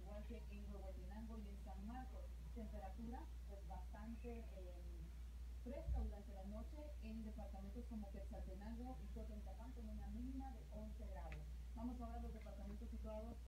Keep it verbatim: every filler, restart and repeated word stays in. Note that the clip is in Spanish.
igual que en Huehuetenango y en San Marcos. Temperatura pues bastante eh, fresca durante la noche en departamentos como Quetzaltenango y Totonicapán con una mínima de once grados. Vamos ahora a los departamentos situados